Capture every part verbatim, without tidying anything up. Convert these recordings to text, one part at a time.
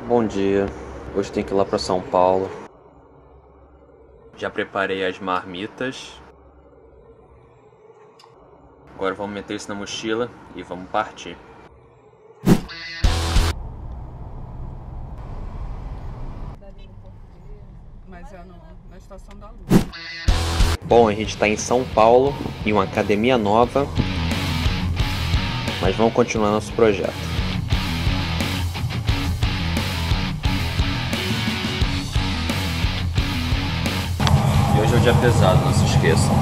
Bom dia, hoje tem que ir lá para São Paulo. Já preparei as marmitas. Agora vamos meter isso na mochila e vamos partir. Mas é no, na Estação da Luz. Bom, a gente está em São Paulo, em uma academia nova, mas vamos continuar nosso projeto. E hoje é o dia pesado, não se esqueçam.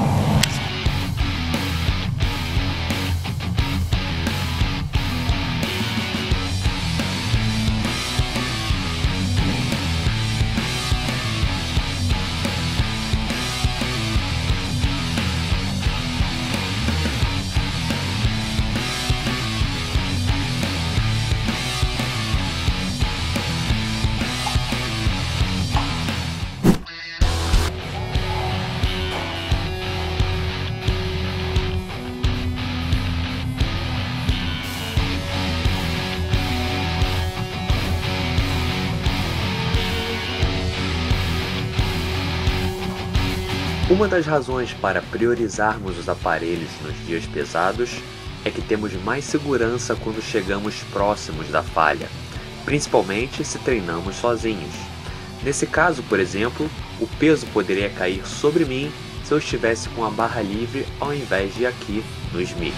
Uma das razões para priorizarmos os aparelhos nos dias pesados é que temos mais segurança quando chegamos próximos da falha, principalmente se treinamos sozinhos. Nesse caso, por exemplo, o peso poderia cair sobre mim se eu estivesse com a barra livre ao invés de aqui no Smith.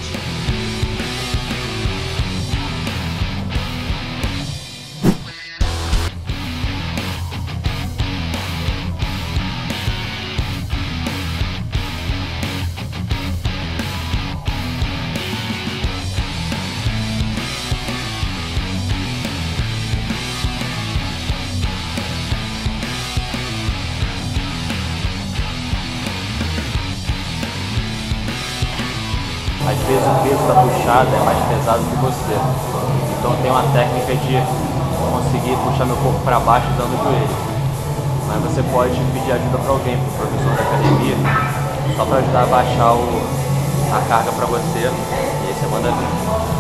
Às vezes o peso da puxada é mais pesado que você, então eu tenho uma técnica de conseguir puxar meu corpo para baixo usando o joelho. Mas você pode pedir ajuda para alguém, para o professor da academia, só para ajudar a baixar o, a carga para você, e aí você manda vir.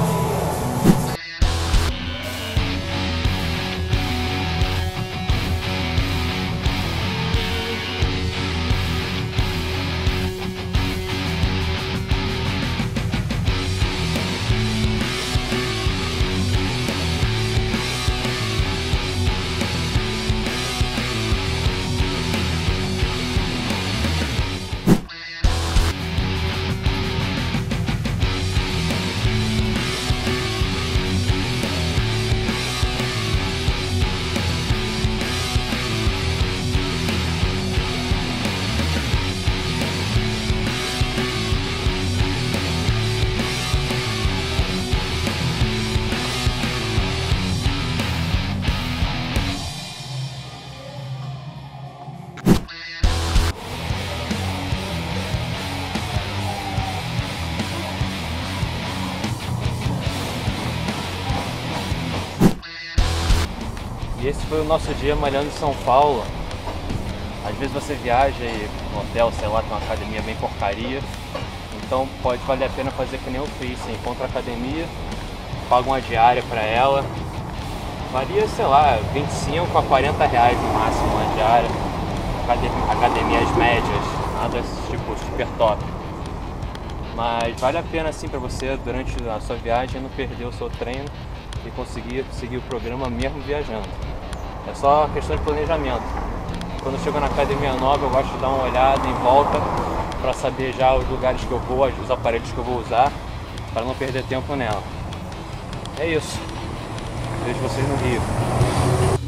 E esse foi o nosso dia malhando em São Paulo. Às vezes você viaja e no hotel, sei lá, tem uma academia bem porcaria. Então pode valer a pena fazer que nem eu fiz. Você encontra a academia, paga uma diária para ela. Varia, sei lá, vinte e cinco a quarenta reais no máximo uma diária. Academias médias, nada tipo super top. Mas vale a pena assim para você durante a sua viagem não perder o seu treino e conseguir seguir o programa mesmo viajando. É só questão de planejamento. Quando eu chego na academia nova, eu gosto de dar uma olhada em volta para saber já os lugares que eu vou, os aparelhos que eu vou usar, para não perder tempo nela. É isso. Vejo vocês no Rio.